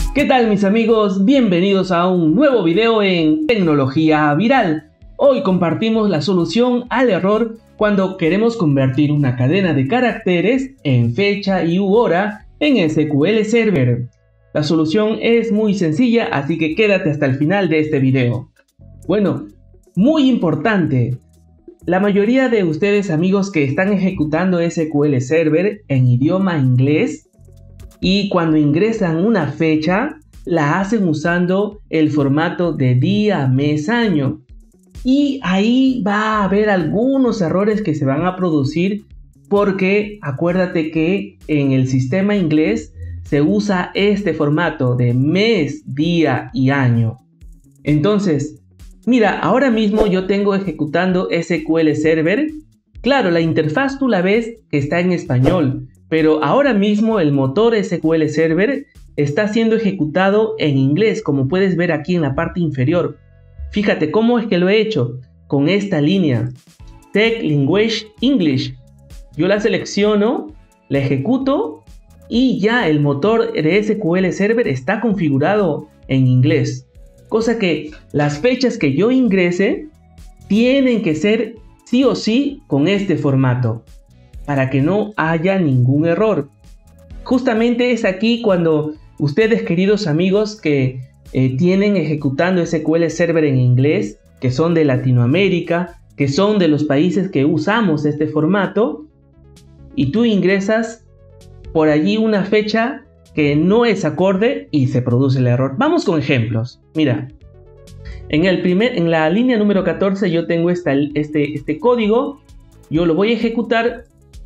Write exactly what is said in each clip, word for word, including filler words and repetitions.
¿Qué tal mis amigos? Bienvenidos a un nuevo video en Tecnología Viral. Hoy compartimos la solución al error cuando queremos convertir una cadena de caracteres en fecha y u hora en S Q L Server. La solución es muy sencilla, así que quédate hasta el final de este video. Bueno, muy importante, la mayoría de ustedes amigos que están ejecutando S Q L Server en idioma inglés y cuando ingresan una fecha, la hacen usando el formato de día, mes, año. Y ahí va a haber algunos errores que se van a producir porque acuérdate que en el sistema inglés se usa este formato de mes, día y año. Entonces, mira, ahora mismo yo tengo ejecutando S Q L Server. Claro, la interfaz tú la ves que está en español, pero ahora mismo el motor S Q L Server está siendo ejecutado en inglés, como puedes ver aquí en la parte inferior. Fíjate cómo es que lo he hecho con esta línea Tech Language English. Yo la selecciono, la ejecuto y ya el motor de S Q L Server está configurado en inglés. Cosa que las fechas que yo ingrese tienen que ser sí o sí con este formato, para que no haya ningún error. Justamente es aquí cuando ustedes, queridos amigos que eh, tienen ejecutando S Q L Server en inglés, que son de Latinoamérica, que son de los países que usamos este formato, y tú ingresas por allí una fecha que no es acorde y se produce el error. Vamos con ejemplos. Mira, en, el primer, en la línea número catorce yo tengo esta, este, este código, yo lo voy a ejecutar.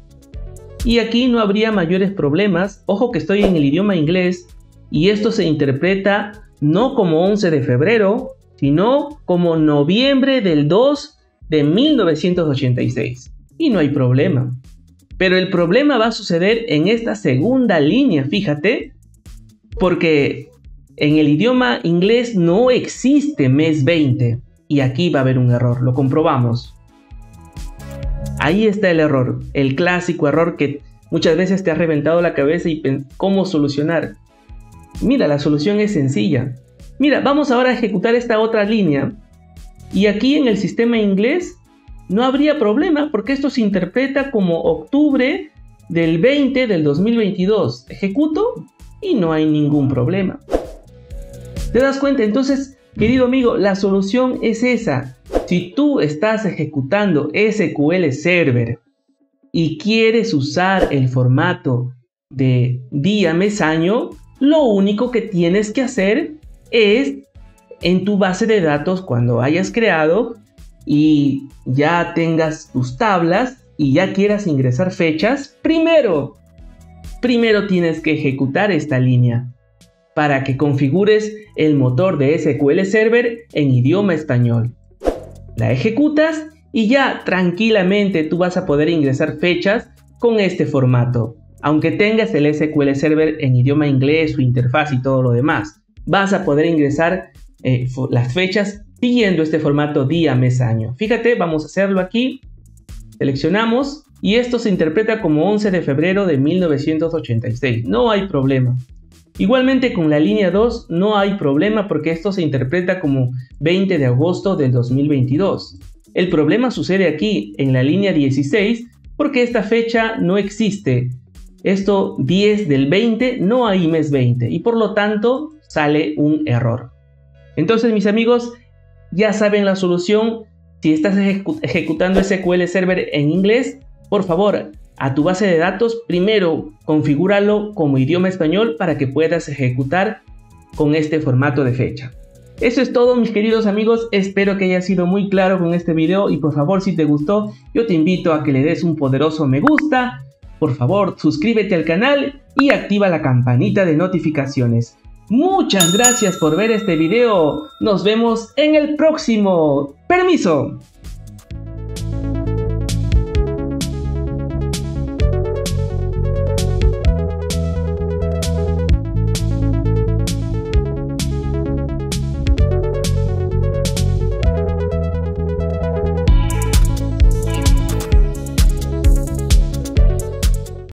Y aquí no habría mayores problemas. Ojo que estoy en el idioma inglés y esto se interpreta no como once de febrero, sino como noviembre del dos de mil novecientos ochenta y seis. Y no hay problema. Pero el problema va a suceder en esta segunda línea, fíjate, porque en el idioma inglés no existe mes veinte y aquí va a haber un error, lo comprobamos. Ahí está el error, el clásico error que muchas veces te ha reventado la cabeza y cómo solucionar. Mira, la solución es sencilla. Mira, vamos ahora a ejecutar esta otra línea. Y aquí en el sistema inglés no habría problema porque esto se interpreta como octubre del veinte del dos mil veintidós. Ejecuto y no hay ningún problema. ¿Te das cuenta? Entonces, querido amigo, la solución es esa. Si tú estás ejecutando S Q L Server y quieres usar el formato de día, mes, año, lo único que tienes que hacer es en tu base de datos cuando hayas creado y ya tengas tus tablas y ya quieras ingresar fechas, primero, primero tienes que ejecutar esta línea para que configures el motor de S Q L Server en idioma español. La ejecutas y ya tranquilamente tú vas a poder ingresar fechas con este formato. Aunque tengas el S Q L Server en idioma inglés, su interfaz y todo lo demás, vas a poder ingresar eh, las fechas siguiendo este formato día, mes, año. Fíjate, vamos a hacerlo aquí. Seleccionamos y esto se interpreta como once de febrero de mil novecientos ochenta y seis. No hay problema. Igualmente con la línea dos no hay problema porque esto se interpreta como veinte de agosto del dos mil veintidós. El problema sucede aquí en la línea dieciséis porque esta fecha no existe. Esto diez del veinte no hay mes veinte y por lo tanto sale un error. Entonces mis amigos ya saben la solución. Si estás ejecu- ejecutando S Q L Server en inglés, por favor, a tu base de datos, primero configúralo como idioma español para que puedas ejecutar con este formato de fecha. Eso es todo mis queridos amigos, espero que haya sido muy claro con este video y por favor si te gustó, yo te invito a que le des un poderoso me gusta, por favor suscríbete al canal y activa la campanita de notificaciones. Muchas gracias por ver este video, nos vemos en el próximo. ¡Permiso!